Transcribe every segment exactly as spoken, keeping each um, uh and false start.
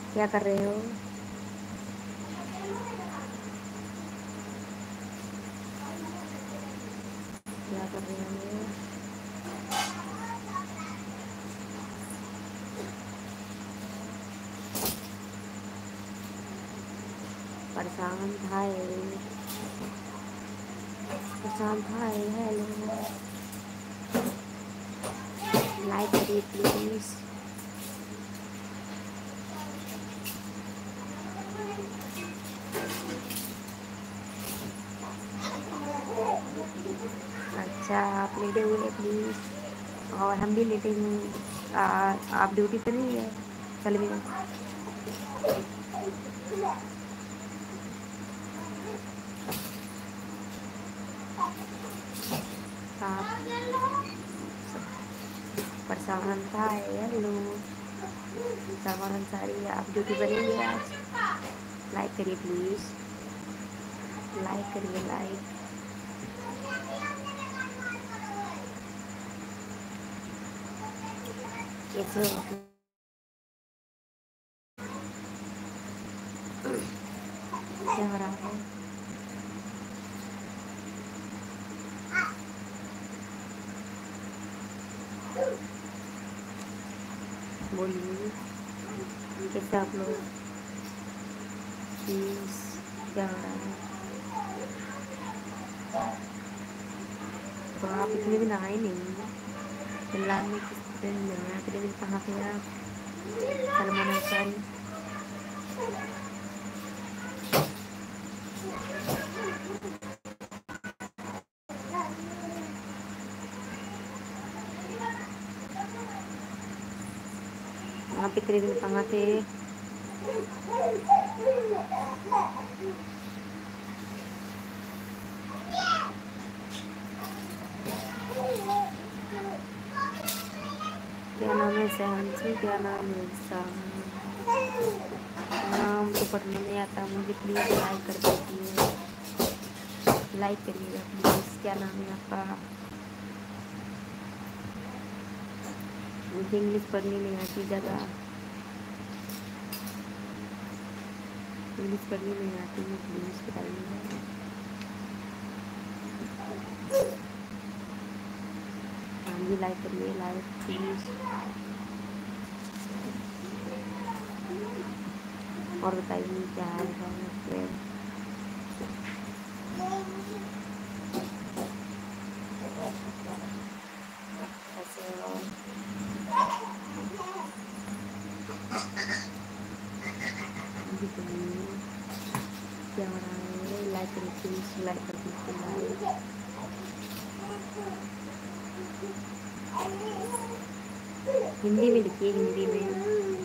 क्या कर रहे हो? क्या कर रहे हो? Prashant hi. Prashant hi. Hello. Like करिए प्लीज। अच्छा आप लेटे हुए हैं प्लीज, और हम भी लेटे हैं। आ, आप ड्यूटी पर नहीं है कल भी? आप प्रशांत था। हेलो सलमान अंसारी, आप ड्यूटी पर नहीं है आज? लाइक करिए प्लीज। लाइक करिए लाइक। कैसे हो? क्या हो रहा है? बोलिए कैसे आप लोग? प्लीज क्या हो रहा है? तो आप इतने दिन आए नहीं, फिलहाल में किस दिन में आए? इतने दिन कहाँ थे आप सलमान अंसारी? आप इतने दिन कहाँ थे? क्या नाम है सहनसी? क्या नाम है शाह? नाम तो पढ़ने नहीं आता मुझे, प्लीज़ लाइक कर दीजिए। लाइक करिएगा प्लीज़। क्या नाम है आपका? मुझे इंग्लिश पढ़नी नहीं आती ज़्यादा, इंग्लिश पढ़नी नहीं आती है, प्लीज़ बताइएगा। हाँ जी लाइक करिए लाइक प्लीज़। और बताइए क्या हाल है आपके? कैसे हो? मुझे बताइए क्या हो रहा है? लाइक करिए प्लीज़। लाइक कर दीजिए लाइक। हिंदी में लिखिए, हिंदी में।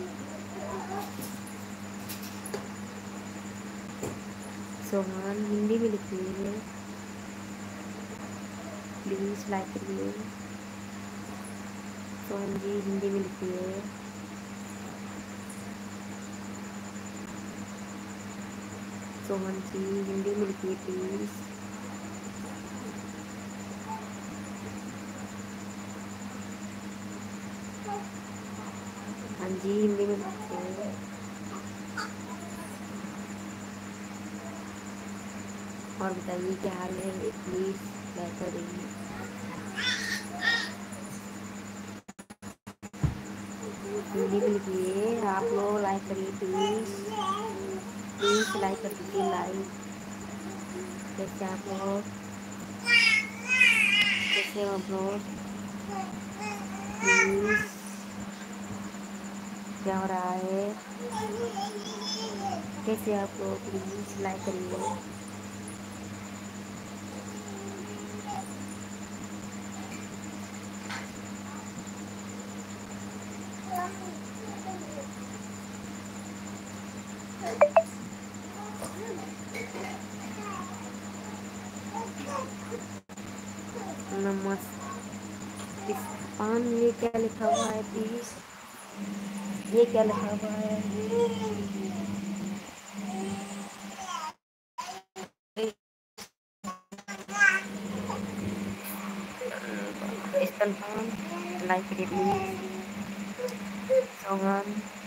सोहन हिंदी में लिखिए प्लीज़। लाइक करिए। सोहन जी हिंदी में लिखिए। सोहन जी हिंदी में लिखिए प्लीज़। हाँ जी हिंदी में लिखिए। और बताइए क्या हाल है? प्लीज़ लाइक करिए। हिंदी में लिखिए आप लोग। लाइक करिए प्लीज़। प्लीज़ लाइक कर दीजिए लाइक। कैसे आप लोग? कैसे हो आप लोग? प्लीज़ क्या हो रहा है? कैसे आप लोग? प्लीज़ लाइक करिए। नमस्ते। पान ये क्या लिखा हुआ है प्लीज़? ये क्या लिखा हुआ है? स्तनपान लाइक करिए प्लीज़। सोहन